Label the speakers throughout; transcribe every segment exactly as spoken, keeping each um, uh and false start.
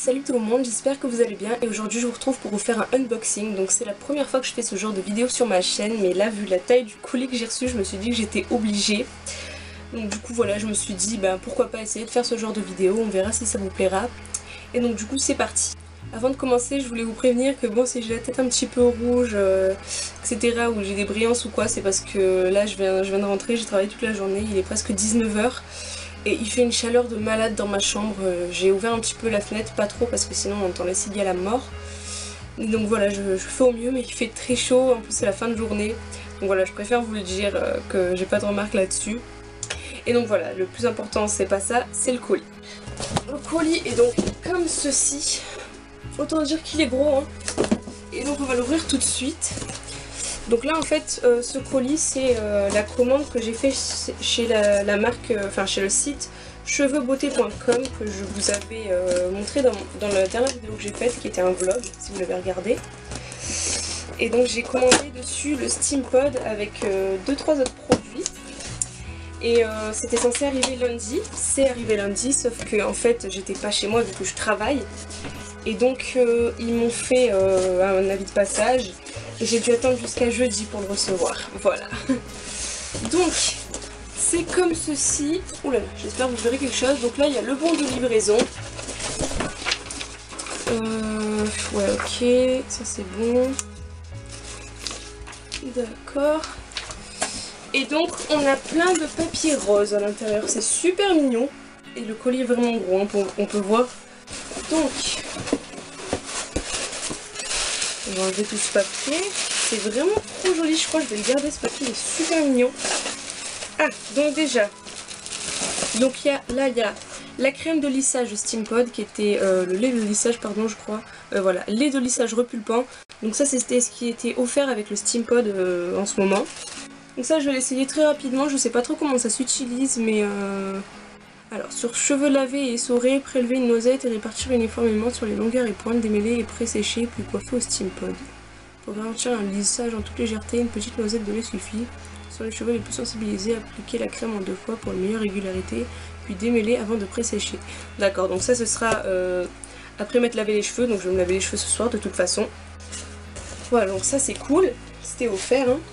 Speaker 1: Salut tout le monde, j'espère que vous allez bien et aujourd'hui je vous retrouve pour vous faire un unboxing. Donc c'est la première fois que je fais ce genre de vidéo sur ma chaîne, mais là vu la taille du colis que j'ai reçu, je me suis dit que j'étais obligée. Donc du coup voilà, je me suis dit ben pourquoi pas essayer de faire ce genre de vidéo, on verra si ça vous plaira. Et donc du coup c'est parti. Avant de commencer, je voulais vous prévenir que bon, si j'ai la tête un petit peu rouge, euh, et cetera, ou j'ai des brillances ou quoi, c'est parce que là je viens, je viens de rentrer, j'ai travaillé toute la journée, il est presque dix-neuf heures. Et il fait une chaleur de malade dans ma chambre. J'ai ouvert un petit peu la fenêtre, pas trop parce que sinon on entend la cigale à mort. Donc voilà, je, je fais au mieux, mais il fait très chaud, en plus c'est la fin de journée. Donc voilà, je préfère vous le dire euh, que j'ai pas de remarques là-dessus. Et donc voilà, le plus important c'est pas ça, c'est le colis. Le colis est donc comme ceci. Autant dire qu'il est gros, hein. Et donc on va l'ouvrir tout de suite. Donc là en fait euh, ce colis c'est euh, la commande que j'ai fait chez la, la marque, enfin euh, chez le site cheveux beauté point com que je vous avais euh, montré dans, dans la dernière vidéo que j'ai faite qui était un vlog si vous l'avez regardé. Et donc j'ai commandé dessus le Steampod avec deux trois autres produits. Et euh, c'était censé arriver lundi, c'est arrivé lundi sauf que en fait j'étais pas chez moi vu que je travaille. Et donc euh, ils m'ont fait euh, un avis de passage. Et j'ai dû attendre jusqu'à jeudi pour le recevoir. Voilà. Donc, c'est comme ceci. Ouh là là, j'espère que vous verrez quelque chose. Donc là, il y a le bon de livraison. Euh, ouais, ok. Ça, c'est bon. D'accord. Et donc, on a plein de papier rose à l'intérieur. C'est super mignon. Et le colis est vraiment gros, hein, pour, on peut voir. Donc... on va enlever tout ce papier. C'est vraiment trop joli, je crois que je vais le garder, ce papier il est super mignon. Ah, donc déjà, donc il y a, là il y a la crème de lissage Steampod qui était euh, le lait de lissage, pardon, je crois. Euh, voilà, lait de lissage repulpant. Donc ça c'était ce qui était offert avec le Steampod euh, en ce moment. Donc ça je vais l'essayer très rapidement, je sais pas trop comment ça s'utilise, mais... Euh... Alors, sur cheveux lavés et essorés, prélever une noisette et répartir uniformément sur les longueurs et pointes, démêler et pré-sécher, puis coiffer au Steampod. Pour garantir un lissage en toute légèreté, une petite noisette de lait suffit. Sur les cheveux les plus sensibilisés, appliquez la crème en deux fois pour une meilleure régularité, puis démêler avant de pré-sécher. D'accord, donc ça ce sera euh, après m'être lavé les cheveux, donc je vais me laver les cheveux ce soir de toute façon. Voilà, donc ça c'est cool, c'était offert. Hein.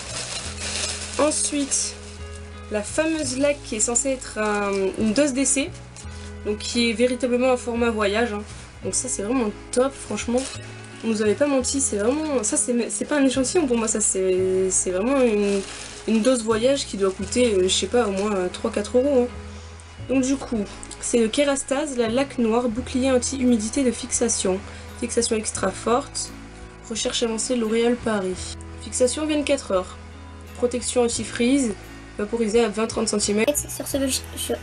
Speaker 1: Ensuite... la fameuse laque qui est censée être un, une dose d'essai, donc qui est véritablement un format voyage. Hein. Donc ça c'est vraiment top, franchement. On nous avait pas menti, c'est vraiment... ça c'est pas un échantillon pour moi, ça c'est vraiment une, une dose voyage qui doit coûter, je sais pas, au moins trois quatre euros. Hein. Donc du coup, c'est le Kérastase, la laque noire, bouclier anti-humidité de fixation. Fixation extra forte. Recherche avancée L'Oréal Paris. Fixation vingt-quatre heures. Protection anti-freeze. Vaporisé à vingt à trente centimètres.
Speaker 2: Sur, cheveux, sur,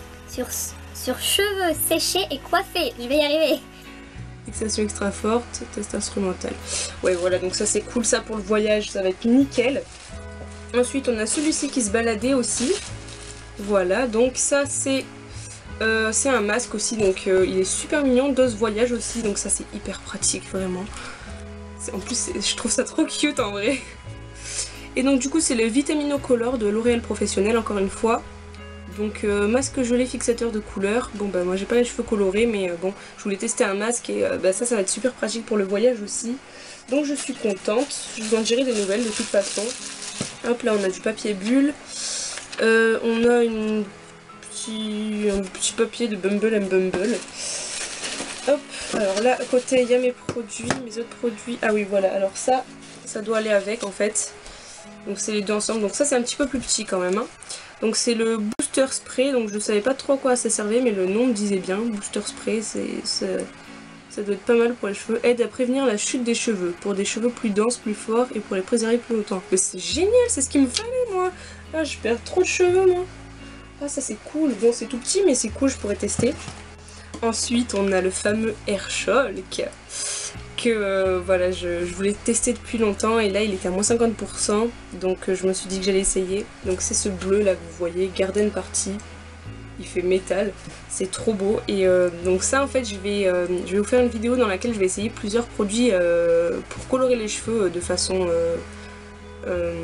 Speaker 2: sur cheveux séchés et coiffés, je vais y arriver.
Speaker 1: Fixation extra forte, test instrumental. Ouais voilà, donc ça c'est cool, ça pour le voyage, ça va être nickel. Ensuite on a celui-ci qui se baladait aussi. Voilà, donc ça c'est euh, c'est un masque aussi, donc euh, il est super mignon, dose voyage aussi, donc ça c'est hyper pratique vraiment. En plus je trouve ça trop cute en vrai. Et donc du coup c'est le Vitaminocolor de L'Oréal Professionnel encore une fois. Donc euh, masque gelé fixateur de couleur. Bon bah moi j'ai pas les cheveux colorés mais euh, bon je voulais tester un masque et euh, bah, ça ça va être super pratique pour le voyage aussi. Donc je suis contente, je vous en dirai des nouvelles de toute façon. Hop là on a du papier bulle. Euh, on a une petit, un petit papier de Bumble and Bumble. Hop, alors là à côté il y a mes produits, mes autres produits. Ah oui voilà, alors ça, ça doit aller avec en fait. Donc c'est les deux ensemble, donc ça c'est un petit peu plus petit quand même. Hein. Donc c'est le booster spray, donc je savais pas trop à quoi ça servait, mais le nom me disait bien, booster spray, c'est ça doit être pas mal pour les cheveux. Aide à prévenir la chute des cheveux, pour des cheveux plus denses, plus forts et pour les préserver plus longtemps. Mais c'est génial, c'est ce qu'il me fallait moi. Ah je perds trop de cheveux moi. Ah ça c'est cool, bon c'est tout petit mais c'est cool, je pourrais tester. Ensuite on a le fameux Air Shulk. Que euh, voilà, je, je voulais tester depuis longtemps et là il était à moins cinquante pour cent, donc euh, je me suis dit que j'allais essayer. Donc c'est ce bleu là que vous voyez, Garden Party, il fait métal, c'est trop beau. Et euh, donc ça en fait je vais, euh, je vais vous faire une vidéo dans laquelle je vais essayer plusieurs produits euh, pour colorer les cheveux de façon euh, euh,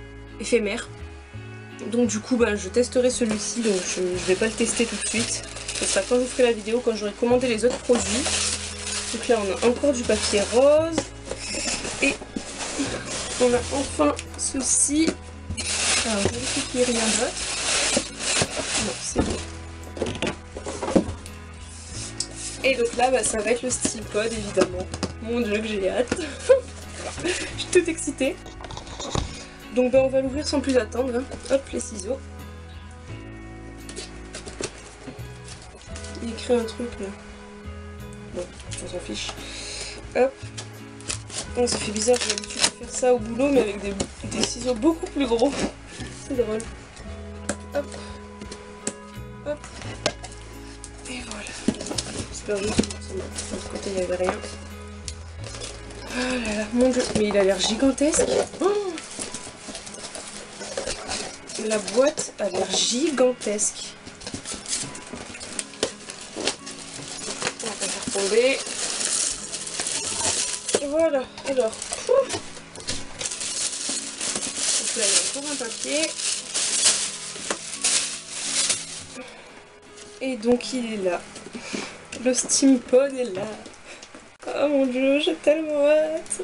Speaker 1: éphémère. Donc du coup bah, je testerai celui-ci, donc je, je vais pas le tester tout de suite. Ce sera quand je vous ferai la vidéo, quand j'aurai commandé les autres produits. Donc là on a encore du papier rose. Et on a enfin ceci. Alors je vérifie qu'il n'y a rien d'autre. Non, c'est bon. Et donc là bah, ça va être le SteamPod évidemment. Mon dieu que j'ai hâte. Je suis toute excitée. Donc bah, on va l'ouvrir sans plus attendre. Hein. Hop les ciseaux. Il écrit un truc là. Bon, on s'en fiche. Hop. Oh, ça fait bizarre, j'ai l'habitude de faire ça au boulot, mais avec des, des ciseaux beaucoup plus gros. C'est drôle. Hop. Hop. Et voilà. J'espère juste que de ce côté il n'y avait rien. Oh là là, mon dieu. Mais il a l'air gigantesque. Oh, la boîte a l'air gigantesque. On va faire tomber. Voilà, alors, pouf. Donc là il y a encore un papier. Et donc il est là. Le SteamPod est là. Oh mon dieu, j'ai tellement hâte.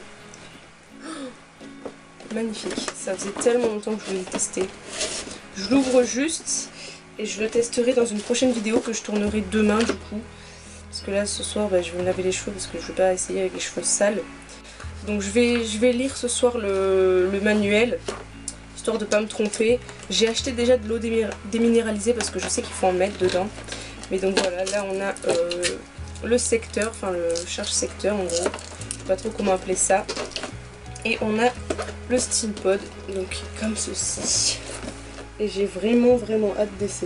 Speaker 1: Magnifique, ça faisait tellement longtemps que je voulais le tester. Je l'ouvre juste et je le testerai dans une prochaine vidéo que je tournerai demain du coup. Parce que là ce soir bah, je vais me laver les cheveux parce que je ne veux pas essayer avec les cheveux sales. Donc je vais, je vais lire ce soir le, le manuel, histoire de ne pas me tromper. J'ai acheté déjà de l'eau déminéralisée parce que je sais qu'il faut en mettre dedans. Mais donc voilà, là on a euh, le secteur, enfin le charge secteur en gros. Je ne sais pas trop comment appeler ça. Et on a le SteamPod, donc comme ceci. Et j'ai vraiment vraiment hâte d'essayer.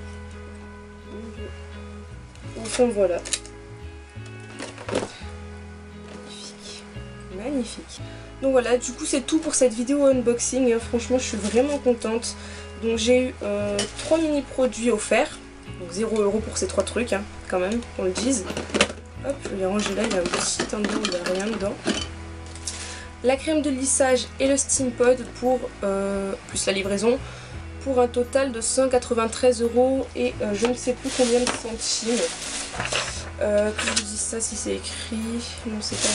Speaker 1: Enfin voilà. Magnifique. Magnifique. Donc voilà, du coup c'est tout pour cette vidéo unboxing. Franchement je suis vraiment contente. Donc j'ai eu euh, trois mini produits offerts. Donc zéro euro pour ces trois trucs, hein, quand même, qu'on le dise. Hop, je l'ai rangé là, il y a un petit endroit où il n'y a rien dedans. La crème de lissage et le SteamPod pour, euh, plus la livraison, pour un total de cent quatre-vingt-treize euros et euh, je ne sais plus combien de centimes. Euh, que je vous dise ça si c'est écrit. Non, c'est pas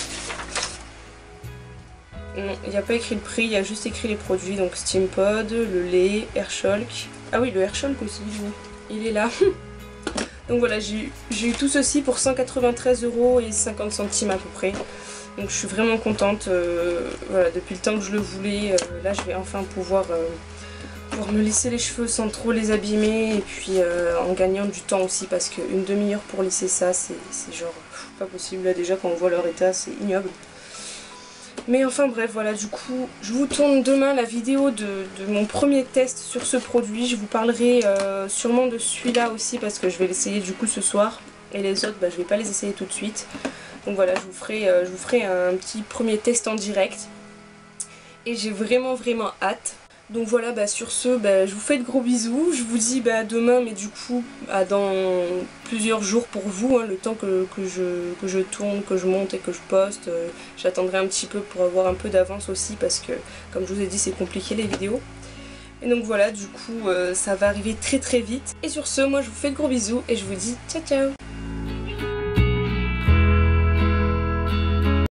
Speaker 1: écrit. Non, il n'y a pas écrit le prix, il y a juste écrit les produits. Donc SteamPod, le lait, Airshulk. Ah oui, le Airshulk aussi, il est là. Donc voilà, j'ai eu tout ceci pour cent quatre-vingt-treize euros et cinquante centimes à peu près. Donc je suis vraiment contente, euh, voilà, depuis le temps que je le voulais, euh, là je vais enfin pouvoir, euh, pouvoir me lisser les cheveux sans trop les abîmer et puis euh, en gagnant du temps aussi parce qu'une demi-heure pour lisser ça c'est genre pff, pas possible, là déjà quand on voit leur état c'est ignoble. Mais enfin bref, voilà, du coup je vous tourne demain la vidéo de, de mon premier test sur ce produit. Je vous parlerai euh, sûrement de celui-là aussi parce que je vais l'essayer du coup ce soir et les autres bah, je vais pas les essayer tout de suite. Donc voilà, je vous ferai, euh, je vous ferai un petit premier test en direct. Et j'ai vraiment vraiment hâte. Donc voilà, bah, sur ce, bah, je vous fais de gros bisous. Je vous dis bah, demain, mais du coup, bah, dans plusieurs jours pour vous, hein, le temps que, que, je, que je tourne, que je monte et que je poste. Euh, J'attendrai un petit peu pour avoir un peu d'avance aussi parce que, comme je vous ai dit, c'est compliqué les vidéos. Et donc voilà, du coup, euh, ça va arriver très très vite. Et sur ce, moi je vous fais de gros bisous et je vous dis ciao ciao.